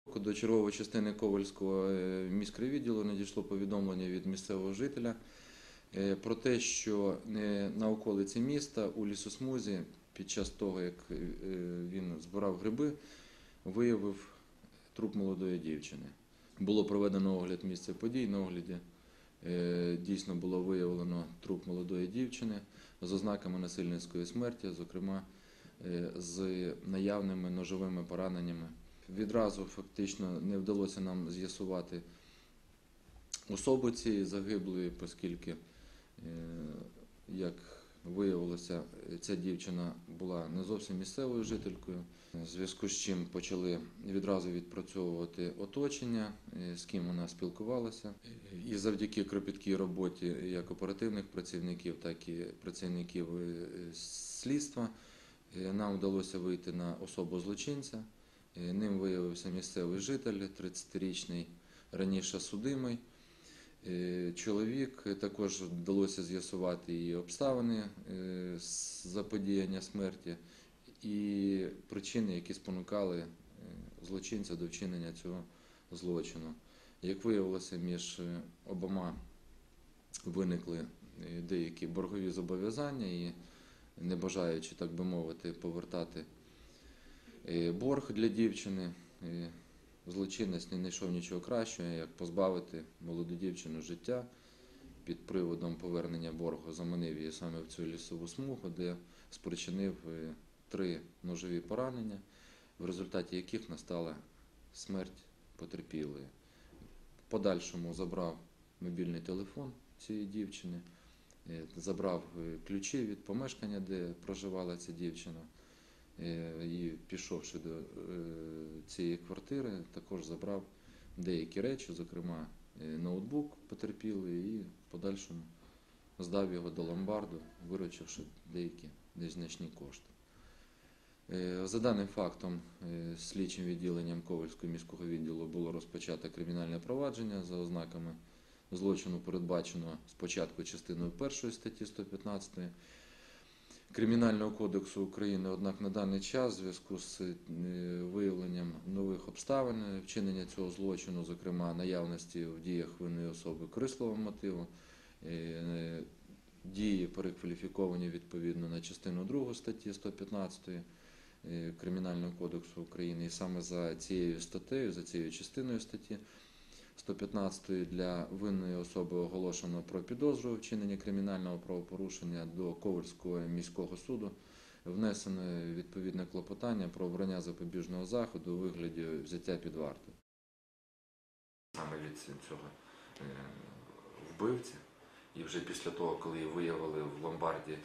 До чергової частини Ковальського міськрайвідділу надійшло повідомлення від місцевого жителя про те, що на околиці міста у лісосмузі під час того, як він збирав гриби, виявив труп молодої дівчини. Було проведено огляд місця подій. На огляді дійсно було виявлено труп молодої дівчини з ознаками насильницької смерті, зокрема з наявними ножовими пораненнями. Відразу фактично не вдалося нам з'ясувати особу цієї загиблої, оскільки, як виявилося, ця дівчина була не зовсім місцевою жителькою, в зв'язку з чим почали відразу відпрацьовувати оточення, з ким вона спілкувалася. І завдяки кропіткій роботі як оперативних працівників, так і працівників слідства нам вдалося вийти на особу злочинця. Ним виявився місцевий житель, 30-річний, раніше судимий чоловік. Також вдалося з'ясувати і обставини заподіяння смерті, і причини, які спонукали злочинця до вчинення цього злочину. Як виявилося, між обома виникли деякі боргові зобов'язання і, не бажаючи, так би мовити, повертати борг для дівчини, злочинець не знайшов нічого кращого, як позбавити молоду дівчину життя. Під приводом повернення боргу заманив її саме в цю лісову смугу, де спричинив 3 ножові поранення, в результаті яких настала смерть потерпілої. В подальшому забрав мобільний телефон цієї дівчини, забрав ключі від помешкання, де проживала ця дівчина. І, пішовши до цієї квартири, також забрав деякі речі, зокрема ноутбук потерпілий, і в подальшому здав його до ломбарду, виручивши деякі незначні кошти. За даним фактом, слідчим відділенням Ковальського міського відділу було розпочато кримінальне провадження за ознаками злочину, передбаченого спочатку частиною 1 статті 115 Кримінального кодексу України, однак на даний час, в зв'язку з виявленням нових обставин вчинення цього злочину, зокрема наявності в діях винної особи корисливого мотиву, дії перекваліфіковані відповідно на частину 2 статті 115 Кримінального кодексу України, і саме за цією статтею, за цією частиною статті 115 для винної особи оголошено про підозру в вчиненні кримінального правопорушення. До Ковальського міського суду внесено відповідне клопотання про обрання запобіжного заходу у вигляді взяття під варту. Саме від цього вбивці, і вже після того, коли виявили в ломбарді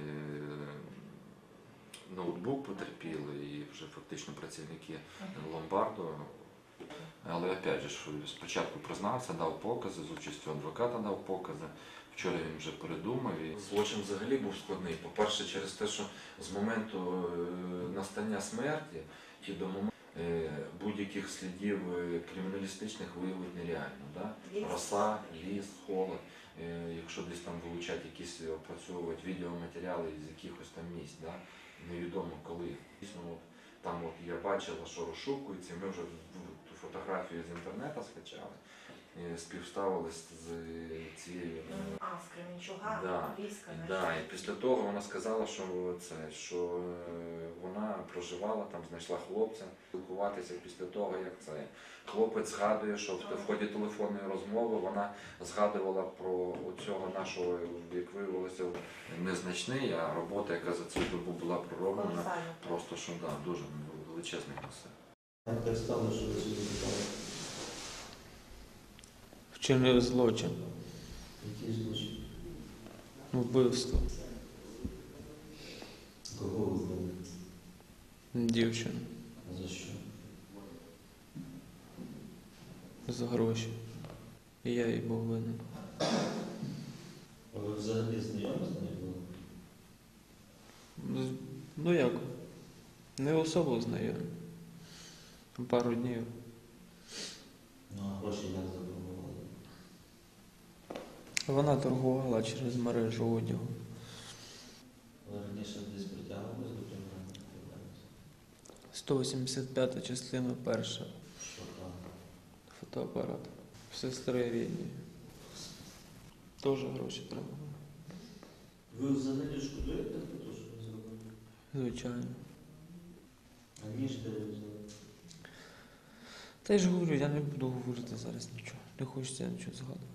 ноутбук потерпіли, і вже фактично працівники ломбарду. Але, опять же, спочатку признався, дав покази, з участю адвоката дав покази. Вчора він вже передумав. І злочин взагалі був складний. По-перше, через те, що з моменту настання смерті і до моменту будь-яких слідів криміналістичних виявити нереально. Да? Роса, ліс, холод. Якщо десь там вилучати якісь, опрацьовувати відеоматеріали з якихось там місць, да? Невідомо коли. Там от я бачила, що розшукується, ми вже ту фотографію з інтернету скачали, співставили з цією... з Кременчуга, близько. Да, і після того вона сказала, що вона проживала, там знайшла хлопця, спілкуватися після того, як це. Хлопець згадує, що в ході телефонної розмови вона згадувала про цього нашого, як виявилося, незначний, а робота, яка за цю добу була пророблена, просто що, да, дуже величезний масив. Як так стало, що ви сюди питали? Вчинив злочин. Який злочин? Вбивство. Кого ви вбили? Дівчину. А за що? За гроші. І я їй був винен. А ви взагалі знайомі з нею були? Ну як? Не особо знайомі. Пару днів. Ну а гроші як запропонували? Вона торгувала через мережу одягу. Ви раніше десь притягувались до кримінальної відповідальності? 185 частина 1. Що там? фотоапарат. Сестри рідні. Теж гроші треба. Ви взагалі шкодуєте про те, що ви зробили? Звичайно. А ніж де ви взяли? Та я ж говорю, я не буду говорити зараз нічого. Не хочеться нічого згадувати.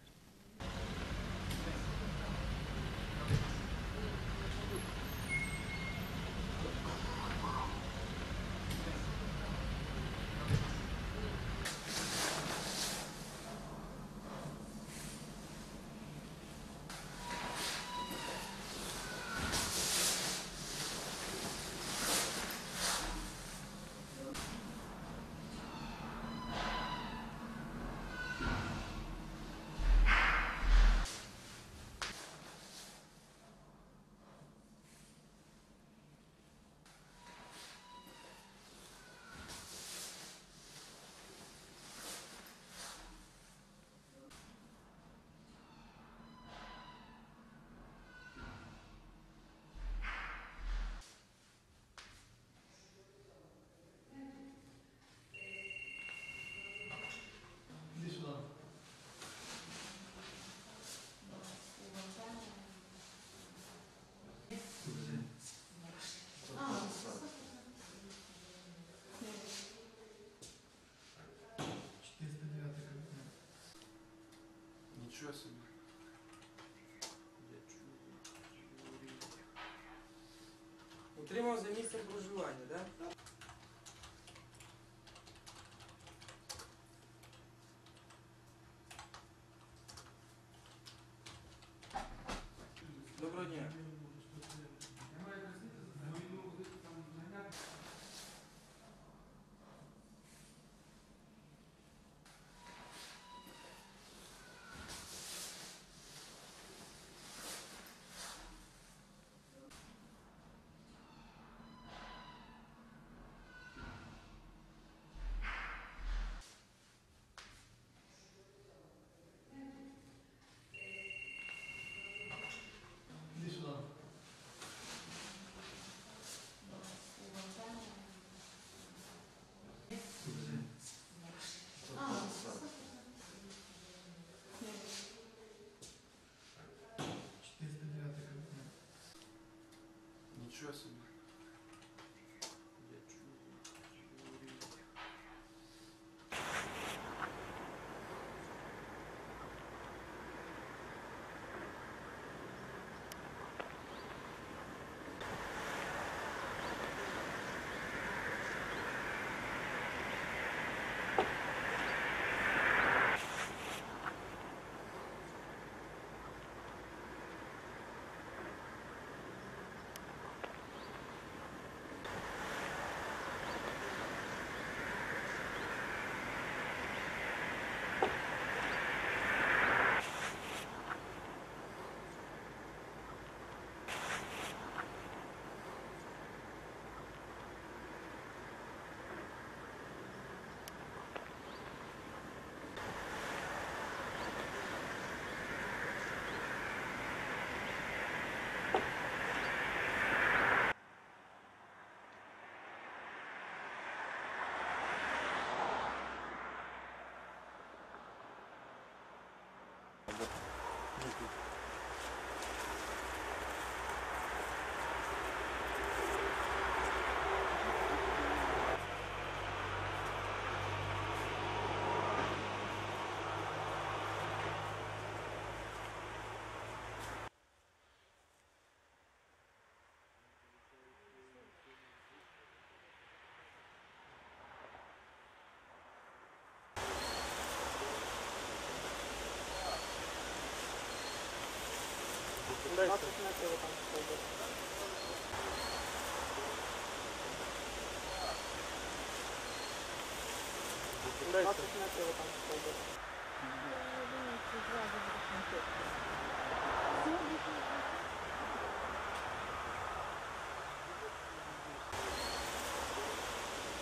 Нічого собі. Утримав за місцем проживання, так? Да? Доброго дня. Нічого собі.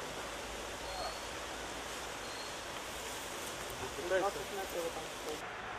Дайте.